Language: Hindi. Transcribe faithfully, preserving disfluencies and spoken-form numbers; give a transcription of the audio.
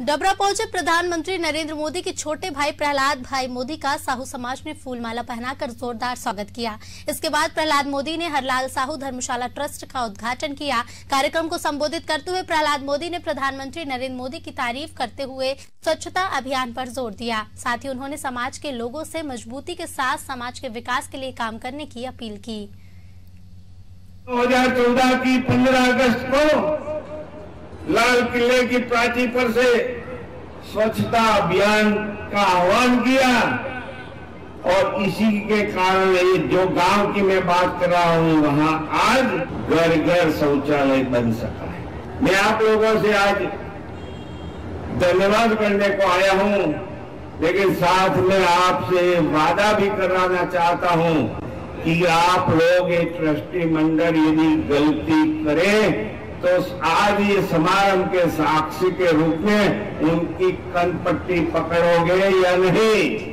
डबरा पहुंचे प्रधानमंत्री नरेंद्र मोदी के छोटे भाई प्रहलाद भाई मोदी का साहू समाज ने फूलमाला पहनाकर जोरदार स्वागत किया। इसके बाद प्रहलाद मोदी ने हरलाल साहू धर्मशाला ट्रस्ट का उद्घाटन किया। कार्यक्रम को संबोधित करते हुए प्रहलाद मोदी ने प्रधानमंत्री नरेंद्र मोदी की तारीफ करते हुए स्वच्छता अभियान पर जोर दिया। साथ ही उन्होंने समाज के लोगों से मजबूती के साथ समाज के विकास के लिए काम करने की अपील की। दो हजार चौदह की पंद्रह अगस्त को लाल किले की प्राचीर पर से स्वच्छता अभियान का आह्वान किया और इसी के कारण ये जो गांव की मैं बात कर रहा हूं वहां आज घर घर शौचालय बन सका है। मैं आप लोगों से आज धन्यवाद करने को आया हूं, लेकिन साथ में आपसे वादा भी कराना चाहता हूं कि आप लोग ये ट्रस्टी मंडल यदि गलती करें तो आज ये समारंभ के साक्षी के रूप में उनकी कनपट्टी पकड़ोगे या नहीं।